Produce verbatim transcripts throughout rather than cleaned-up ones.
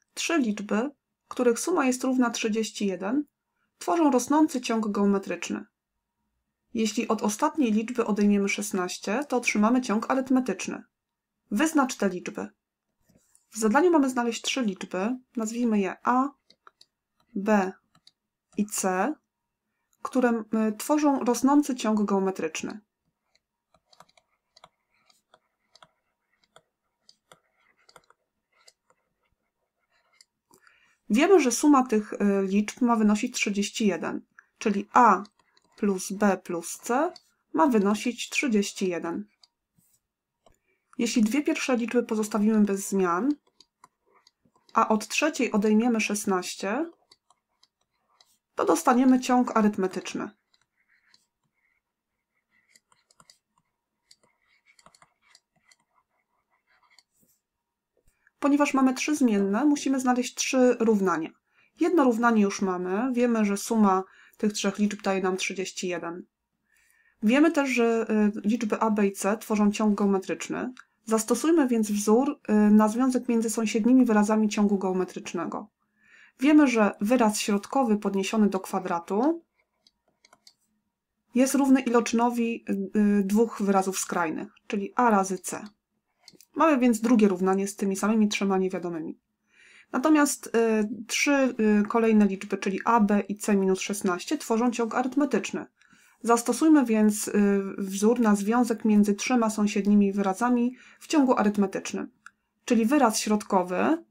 Trzy liczby, których suma jest równa trzydzieści jeden, tworzą rosnący ciąg geometryczny. Jeśli od ostatniej liczby odejmiemy szesnaście, to otrzymamy ciąg arytmetyczny. Wyznacz te liczby. W zadaniu mamy znaleźć trzy liczby, nazwijmy je a, b i c, które tworzą rosnący ciąg geometryczny. Wiemy, że suma tych liczb ma wynosić trzydzieści jeden, czyli a plus b plus c ma wynosić trzydzieści jeden. Jeśli dwie pierwsze liczby pozostawimy bez zmian, a od trzeciej odejmiemy szesnaście, to dostaniemy ciąg arytmetyczny. Ponieważ mamy trzy zmienne, musimy znaleźć trzy równania. Jedno równanie już mamy. Wiemy, że suma tych trzech liczb daje nam trzydzieści jeden. Wiemy też, że liczby a, b i c tworzą ciąg geometryczny. Zastosujmy więc wzór na związek między sąsiednimi wyrazami ciągu geometrycznego. Wiemy, że wyraz środkowy podniesiony do kwadratu jest równy iloczynowi dwóch wyrazów skrajnych, czyli a razy c. Mamy więc drugie równanie z tymi samymi trzema niewiadomymi. Natomiast y, trzy y, kolejne liczby, czyli a, b i c minus szesnaście, tworzą ciąg arytmetyczny. Zastosujmy więc y, wzór na związek między trzema sąsiednimi wyrazami w ciągu arytmetycznym. Czyli wyraz środkowy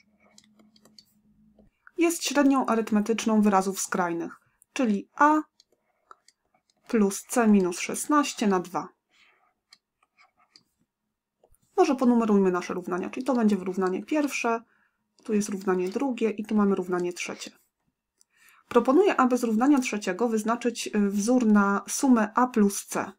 jest średnią arytmetyczną wyrazów skrajnych, czyli a plus c minus szesnaście na dwa. Może ponumerujmy nasze równania, czyli to będzie równanie pierwsze, tu jest równanie drugie i tu mamy równanie trzecie. Proponuję, aby z równania trzeciego wyznaczyć wzór na sumę a plus c,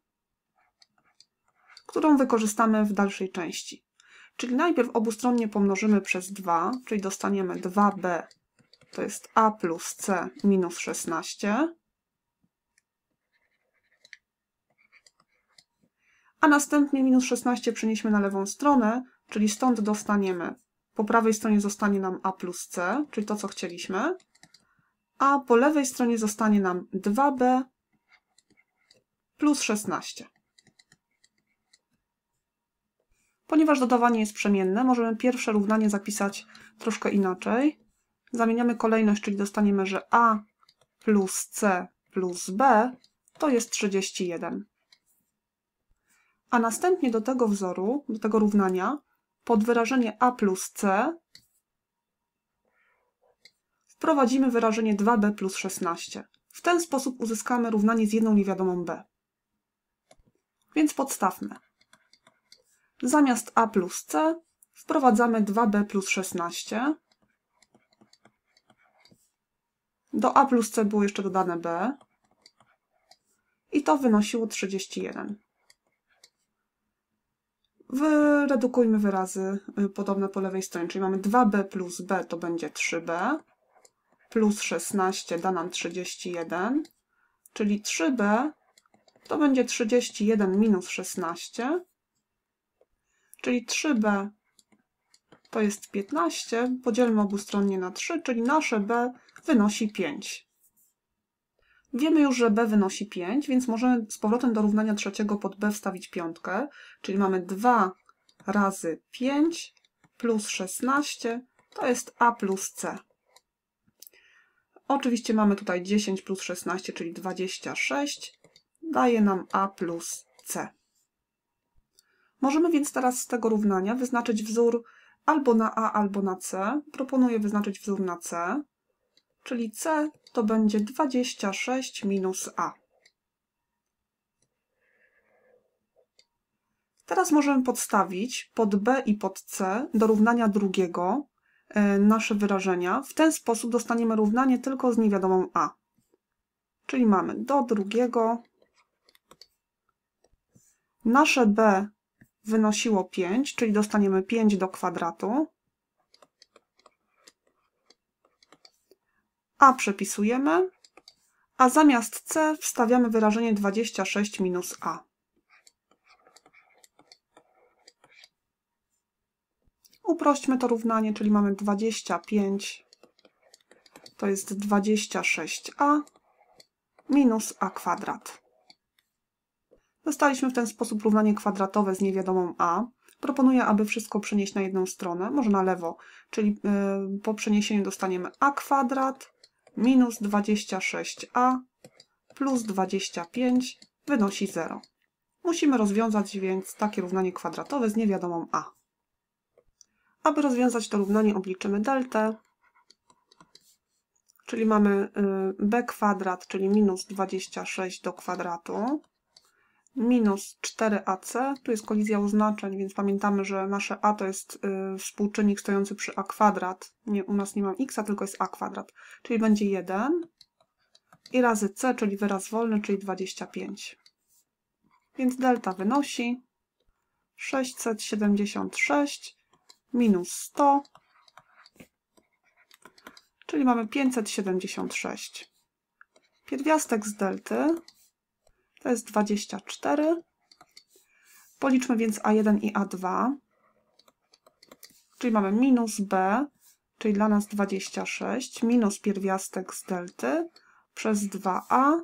którą wykorzystamy w dalszej części. Czyli najpierw obustronnie pomnożymy przez dwa, czyli dostaniemy dwa b, to jest a plus c minus szesnaście, a następnie minus szesnaście przenieśmy na lewą stronę, czyli stąd dostaniemy, po prawej stronie zostanie nam a plus c, czyli to, co chcieliśmy, a po lewej stronie zostanie nam dwa b plus szesnaście. Ponieważ dodawanie jest przemienne, możemy pierwsze równanie zapisać troszkę inaczej. Zamieniamy kolejność, czyli dostaniemy, że a plus c plus b to jest trzydzieści jeden. A następnie do tego wzoru, do tego równania, pod wyrażenie a plus c wprowadzimy wyrażenie dwa b plus szesnaście. W ten sposób uzyskamy równanie z jedną niewiadomą b. Więc podstawmy. Zamiast a plus c wprowadzamy dwa b plus szesnaście. Do a plus c było jeszcze dodane b i to wynosiło trzydzieści jeden. Wyredukujmy wyrazy podobne po lewej stronie, czyli mamy dwa b plus b to będzie trzy b, plus szesnaście da nam trzydzieści jeden, czyli trzy b to będzie trzydzieści jeden minus szesnaście, czyli trzy b to jest piętnaście, podzielmy obustronnie na trzy, czyli nasze b wynosi pięć. Wiemy już, że b wynosi pięć, więc możemy z powrotem do równania trzeciego pod b wstawić piątkę, czyli mamy dwa razy pięć plus szesnaście, to jest a plus c. Oczywiście mamy tutaj dziesięć plus szesnaście, czyli dwadzieścia sześć, daje nam a plus c. Możemy więc teraz z tego równania wyznaczyć wzór albo na a, albo na c. Proponuję wyznaczyć wzór na c, czyli c to będzie dwadzieścia sześć minus a. Teraz możemy podstawić pod b i pod c do równania drugiego nasze wyrażenia. W ten sposób dostaniemy równanie tylko z niewiadomą a. Czyli mamy do drugiego nasze b wynosiło pięć, czyli dostaniemy pięć do kwadratu. A przepisujemy, a zamiast c wstawiamy wyrażenie dwadzieścia sześć minus a. Uprośćmy to równanie, czyli mamy dwadzieścia pięć, to jest dwadzieścia sześć a minus a kwadrat. Dostaliśmy w ten sposób równanie kwadratowe z niewiadomą a. Proponuję, aby wszystko przenieść na jedną stronę, może na lewo, czyli yy, po przeniesieniu dostaniemy a kwadrat minus dwadzieścia sześć a plus dwadzieścia pięć wynosi zero. Musimy rozwiązać więc takie równanie kwadratowe z niewiadomą a. Aby rozwiązać to równanie, obliczymy deltę, czyli mamy b kwadrat, czyli minus dwadzieścia sześć do kwadratu, minus cztery a c, tu jest kolizja oznaczeń, więc pamiętamy, że nasze a to jest współczynnik stojący przy a kwadrat, nie, u nas nie mam x, tylko jest a kwadrat, czyli będzie jeden i razy c, czyli wyraz wolny, czyli dwadzieścia pięć. Więc delta wynosi sześćset siedemdziesiąt sześć minus sto, czyli mamy pięćset siedemdziesiąt sześć. Pierwiastek z delty to jest dwadzieścia cztery. Policzmy więc a jeden i a dwa, czyli mamy minus b, czyli dla nas dwadzieścia sześć, minus pierwiastek z delty przez dwa a,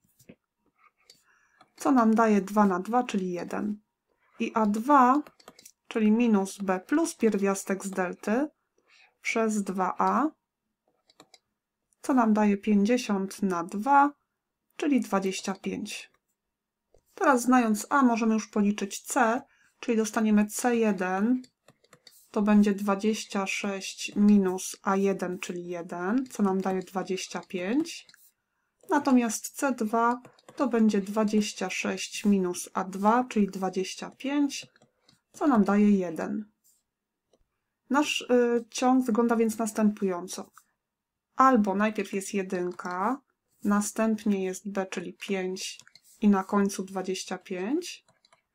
co nam daje dwa na dwa, czyli jeden. I a dwa, czyli minus b plus pierwiastek z delty przez dwa a, co nam daje pięćdziesiąt na dwa, czyli dwadzieścia pięć. Teraz znając a możemy już policzyć c, czyli dostaniemy c jeden, to będzie dwadzieścia sześć minus a jeden, czyli jeden, co nam daje dwadzieścia pięć. Natomiast c dwa to będzie dwadzieścia sześć minus a dwa, czyli dwadzieścia pięć, co nam daje jeden. Nasz y, ciąg wygląda więc następująco. Albo najpierw jest jedynka, następnie jest b, czyli pięć i na końcu dwadzieścia pięć.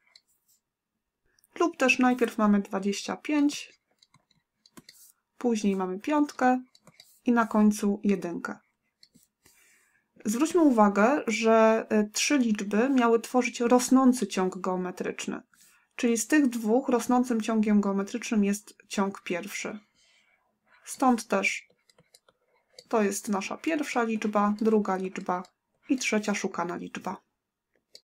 Lub też najpierw mamy dwadzieścia pięć, później mamy piątkę i na końcu jedynkę. Zwróćmy uwagę, że trzy liczby miały tworzyć rosnący ciąg geometryczny. Czyli z tych dwóch rosnącym ciągiem geometrycznym jest ciąg pierwszy. Stąd też to jest nasza pierwsza liczba, druga liczba i trzecia szukana liczba.